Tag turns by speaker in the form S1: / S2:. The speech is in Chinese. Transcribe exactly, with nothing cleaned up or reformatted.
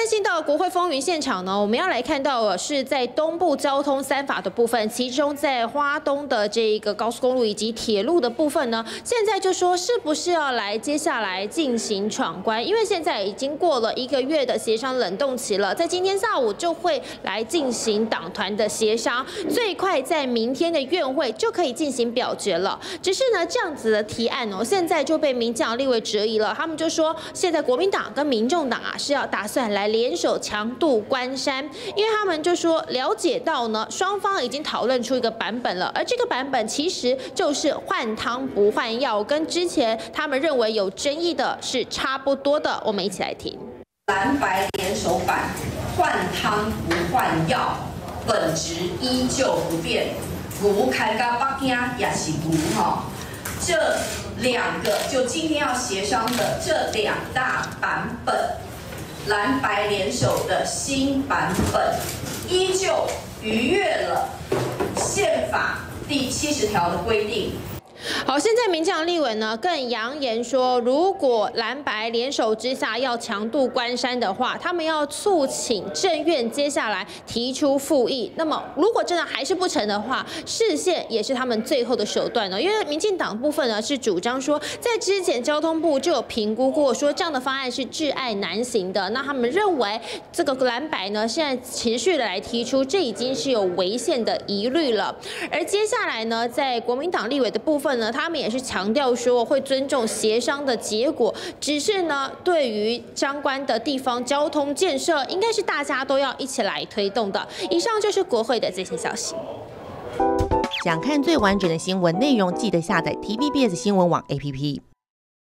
S1: 关心到国会风云现场呢，我们要来看到的是在东部交通三法的部分，其中在花东的这一个高速公路以及铁路的部分呢，现在就说是不是要来接下来进行闯关？因为现在已经过了一个月的协商冷冻期了，在今天下午就会来进行党团的协商，最快在明天的院会就可以进行表决了。只是呢，这样子的提案哦，现在就被民进党立委质疑了，他们就说现在国民党跟民众党啊是要打算来联手强渡关山，因为他们就说了解到呢，双方已经讨论出一个版本了，而这个版本其实就是换汤不换药，跟之前他们认为有争议的是差不多的。我们一起来听。
S2: 蓝白联手版，换汤不换药，本质依旧不变。牛开到北京也是牛哈，这两个就今天要协商的这两大版本。蓝白联手的新版本，依旧逾越了宪法第七十条的规定。
S1: 好，现在民进党立委呢更扬言说，如果蓝白联手之下要强渡关山的话，他们要促请政院接下来提出复议。那么如果真的还是不成的话，释宪也是他们最后的手段呢。因为民进党部分呢是主张说，在之前交通部就有评估过，说这样的方案是窒碍难行的。那他们认为这个蓝白呢现在持续的来提出，这已经是有违宪的疑虑了。而接下来呢，在国民党立委的部分呢，他们也是强调说会尊重协商的结果，只是呢，对于相关的地方交通建设，应该是大家都要一起来推动的。以上就是国会的最新消息。
S3: 想看最完整的新闻内容，记得下载 T V B S 新闻网 A P P。